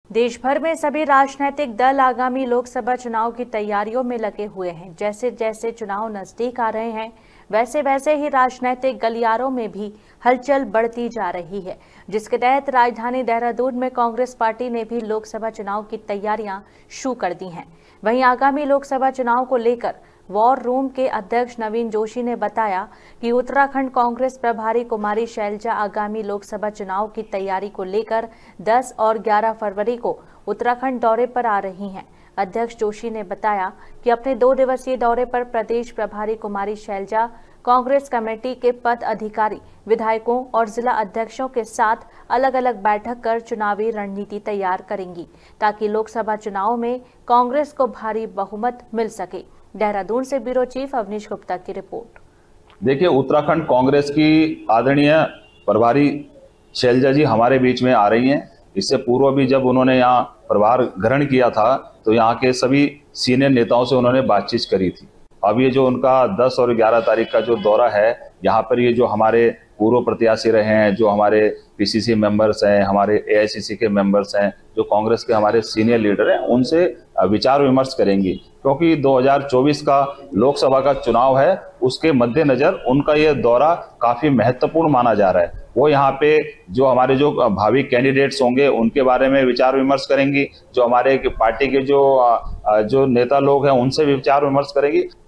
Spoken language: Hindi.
देश भर में सभी राजनीतिक दल आगामी लोकसभा चुनाव की तैयारियों में लगे हुए हैं। जैसे जैसे चुनाव नजदीक आ रहे हैं, वैसे वैसे ही राजनीतिक गलियारों में भी हलचल बढ़ती जा रही है, जिसके तहत राजधानी देहरादून में कांग्रेस पार्टी ने भी लोकसभा चुनाव की तैयारियां शुरू कर दी हैं। वहीं आगामी लोकसभा चुनाव को लेकर वॉर रूम के अध्यक्ष नवीन जोशी ने बताया कि उत्तराखंड कांग्रेस प्रभारी कुमारी शैलजा आगामी लोकसभा चुनाव की तैयारी को लेकर 10 और 11 फरवरी को उत्तराखंड दौरे पर आ रही हैं। अध्यक्ष जोशी ने बताया कि अपने 2 दिवसीय दौरे पर प्रदेश प्रभारी कुमारी शैलजा कांग्रेस कमेटी के पद अधिकारी, विधायकों और जिला अध्यक्षों के साथ अलग अलग बैठक कर चुनावी रणनीति तैयार करेंगी, ताकि लोकसभा चुनाव में कांग्रेस को भारी बहुमत मिल सके। देहरादून से ब्यूरो चीफ अवनीश गुप्ता की रिपोर्ट। देखिए, उत्तराखंड कांग्रेस की आदरणीय प्रभारी शैलजा जी हमारे बीच में आ रही हैं। इससे पूर्व भी जब उन्होंने यहाँ प्रभार ग्रहण किया था तो यहाँ के सभी सीनियर नेताओं से उन्होंने बातचीत करी थी। अब ये जो उनका 10 और 11 तारीख का जो दौरा है, यहाँ पर ये जो हमारे पूर्व प्रत्याशी रहे हैं, जो हमारे पीसीसी मेंबर्स हैं, हमारे एआईसीसी के मेंबर्स हैं, जो कांग्रेस के हमारे सीनियर लीडर हैं, उनसे विचार विमर्श करेंगी, क्योंकि 2024 का लोकसभा का चुनाव है। उसके मद्देनजर उनका ये दौरा काफी महत्वपूर्ण माना जा रहा है। वो यहाँ पे जो हमारे जो भावी कैंडिडेट्स होंगे उनके बारे में विचार विमर्श करेंगी, जो हमारे पार्टी के जो नेता लोग हैं उनसे विचार विमर्श करेंगी।